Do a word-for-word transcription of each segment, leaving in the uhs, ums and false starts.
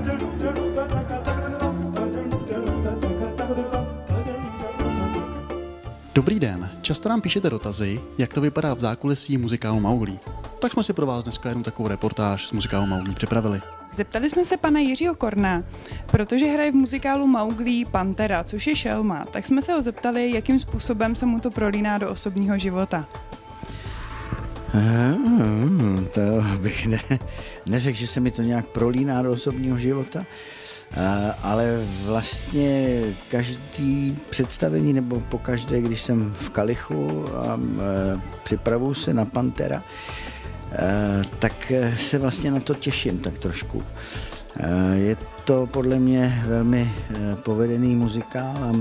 Dobrý den, často nám píšete dotazy, jak to vypadá v zákulisí muzikálu Mauglí. Tak jsme si pro vás dneska jednu takovou reportáž z muzikálu Mauglí připravili. Zeptali jsme se pana Jiřího Korna, protože hraje v muzikálu Mauglí Pantera, což je šelma, tak jsme se ho zeptali, jakým způsobem se mu to prolíná do osobního života. Hmm, to bych ne, neřekl, že se mi to nějak prolíná do osobního života, ale vlastně každý představení nebo pokaždé, když jsem v kalichu a připravuju se na Pantera, tak se vlastně na to těším tak trošku. Je to podle mě velmi povedený muzikál a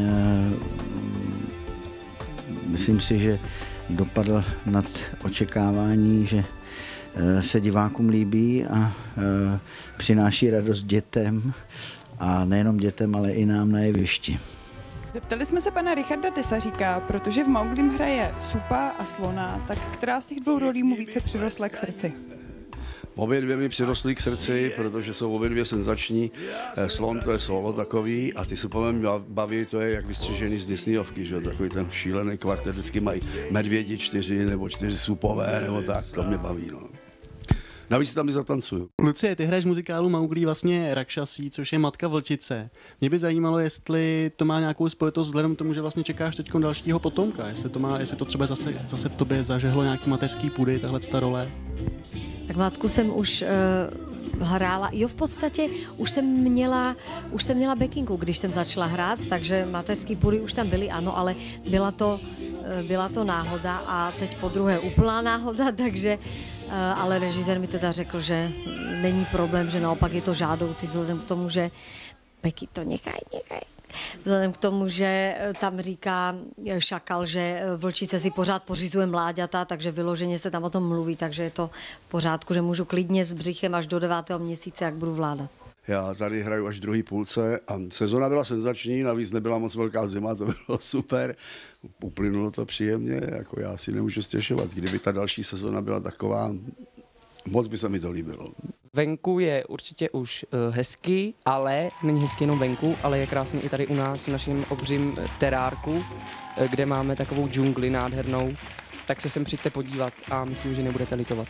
myslím si, že dopadl nad očekávání, že se divákům líbí a přináší radost dětem a nejenom dětem, ale i nám na jevišti. Zeptali jsme se pana Richarda Tesaříka, protože v Mauglim hraje supa a slona, tak která z těch dvou rolí mu více přirostla k srdci? Obě dvě mi přirostly k srdci, protože jsou obě dvě senzační. Slon to je solo takový a ty supové baví, to je jak vystřižený z Disneyovky, že takový ten šílený kvartet, vždycky mají medvědi čtyři nebo čtyři supové nebo tak, to mě baví. No. Navíc tam i zatancuju. Lucie, ty hraješ v muzikálu Mauglí vlastně Rakšasí, což je matka vlčice. Mě by zajímalo, jestli to má nějakou spojitost vzhledem k tomu, že vlastně čekáš teď dalšího potomka. Jestli to, má, jestli to třeba zase, zase v tobě zažehlo nějaký mateřský půdy, tahle ta role. Tak matku jsem už uh, hrála. Jo, v podstatě už jsem měla, už jsem měla backinku, když jsem začala hrát, takže mateřský půdy už tam byly, ano, ale byla to, uh, byla to náhoda a teď po druhé úplná náhoda, takže uh, ale režisér mi teda řekl, že není problém, že naopak je to žádoucí, vzhledem k tomu, že Beky to nechaj, nechaj. Vzhledem k tomu, že tam říká Šakal, že vlčice si pořád pořizuje mláďata, takže vyloženě se tam o tom mluví, takže je to v pořádku, že můžu klidně s břichem až do devátého měsíce, jak budu vládat. Já tady hraju až v druhé půlce a sezona byla senzační, navíc nebyla moc velká zima, to bylo super. Uplynulo to příjemně, jako já si nemůžu stěžovat. Kdyby ta další sezona byla taková, moc by se mi to líbilo. Venku je určitě už uh, hezky, ale není hezky jenom venku, ale je krásný i tady u nás v našem obřím terárku, uh, kde máme takovou džungli nádhernou. Tak se sem přijďte podívat a myslím, že nebudete litovat.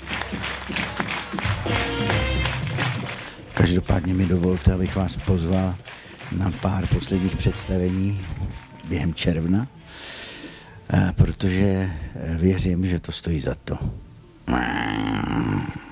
Každopádně mi dovolte, abych vás pozval na pár posledních představení během června, protože věřím, že to stojí za to.